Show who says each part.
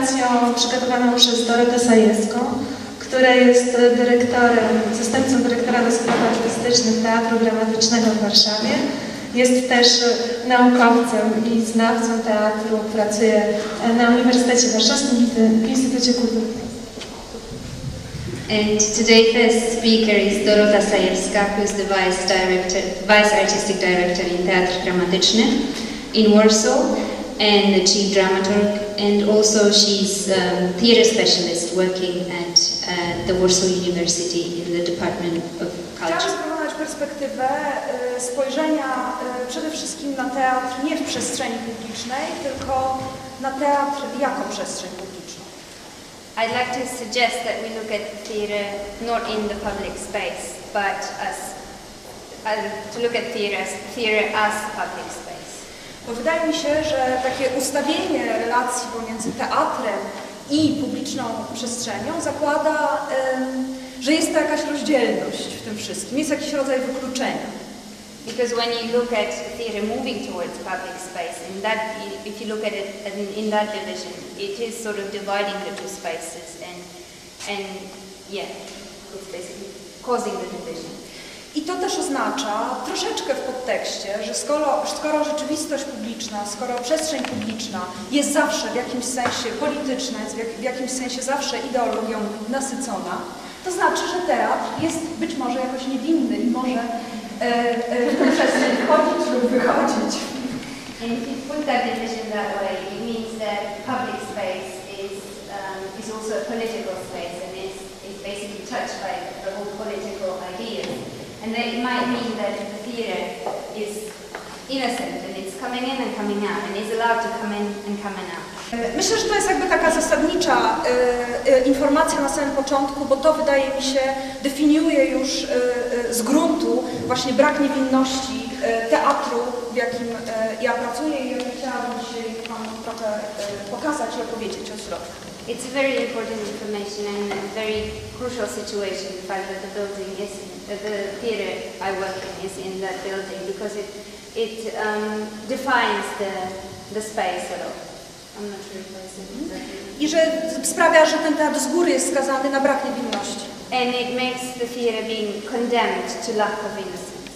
Speaker 1: prezentacją przygotowaną przez Dorotę Sajewską, która jest zastępcą dyrektora do spraw artystycznych Teatru Dramatycznego w Warszawie. Jest też naukowcem i znawcą teatru, pracuje na Uniwersytecie Warszawskim w Instytucie Kultury.
Speaker 2: And today's first speaker is Dorota Sajewska, who is the Vice Artistic Director in Teatr Dramatyczny in Warsaw and the Chief Dramaturg, and also she's theatre specialist working at the Warsaw University in the Department of Culture.
Speaker 3: Chciałam sprowadzić perspektywę spojrzenia przede wszystkim na teatr nie w przestrzeni publicznej, tylko na teatr jako przestrzeń publiczną.
Speaker 2: I'd like to suggest that we look at theatre not in the public space, but to look at theatre as public space.
Speaker 3: Bo wydaje mi się, że takie ustawienie relacji pomiędzy teatrem i publiczną przestrzenią zakłada, że jest to jakaś rozdzielność w tym wszystkim, jest jakiś rodzaj wykluczenia.
Speaker 2: Because when you look at theatre moving towards public space, if you look at it in that division, it is sort of dividing the two spaces and yeah, it's basically causing the division.
Speaker 3: I to też oznacza troszeczkę w podtekście, że skoro rzeczywistość publiczna, skoro przestrzeń publiczna jest zawsze w jakimś sensie polityczna, jest w jakimś sensie zawsze ideologią nasycona, to znaczy, że teatr jest być może jakoś niewinny i może w tę przestrzeń wchodzić lub wychodzić.
Speaker 2: And if you put that division that way, it means that public space is also a political space and is basically touched by the whole political ideas. And that it might mean that the theatre is innocent and it's coming in and coming out and is allowed to come in and coming out.
Speaker 3: Myślę, że to jest jakby taka zasadnicza informacja na samym początku, bo to wydaje mi się definiuje już z gruntu właśnie brak niewinności teatru, w jakim ja pracuję i jak chciałabym dzisiaj Wam trochę pokazać i opowiedzieć od środka.
Speaker 2: It's a very important information and a very crucial situation, the fact that the building is, the theatre I work in is in that building, because it defines the space a lot. I'm not sure if I said exactly.
Speaker 3: I że sprawia, że ten teatr z góry jest skazany na brak niewinności.
Speaker 2: And it makes the theatre being condemned to lack of innocence.